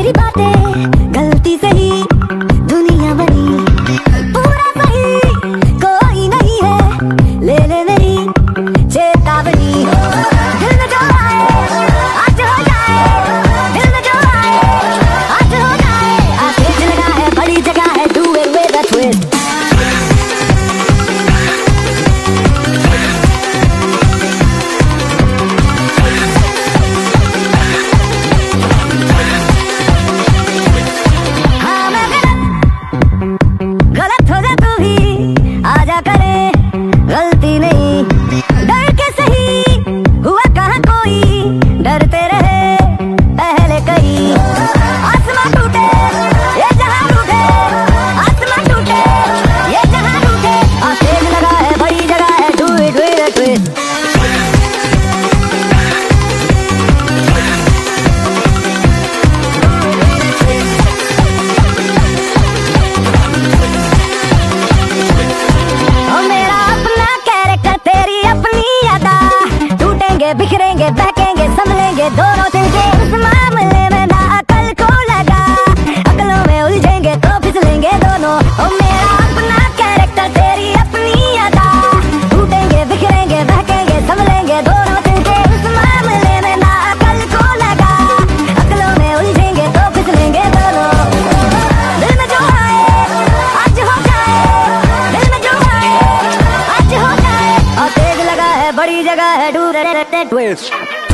अच्छी बातें गलती से ही दुनिया बनी, पूरा सही कोई नहीं है, ले ले मेरी चेतावनी। दिल में जो आए आज हो जाए, दिल में जो आए आज हो जाए, आस्ते लगा है बड़ी जगह है, do it with a twist। गलती नहीं डर के सही हुआ कहाँ कोई, डरते रहे पहले कहीं। आसमां टूटे ये जहां टूटे, आसमां टूटे ये जहां टूटे, आस्ते लगा है बड़ी जगह है, do it with a twist। बिखरेंगे बहकेंगे संभलेंगे दोनों दिल के, इस मामले में ना अकल को लगा, अकलों में उलझेंगे तो फिसलेंगे दोनों। ओ मेरा अपना कैरेक्टर तेरी अपनी अदा, टूटेंगे बिखरेंगे बहकेंगे संभलेंगे दोनों दिल के, इस मामले में ना अकल को लगा, अकलों में उलझेंगे तो फिसलेंगे दोनों। दिल में जो आए आज हो जाए, दिल में जो आए आज हो जाए, और तेज लगा है बड़ी जगह है, do it with a twist।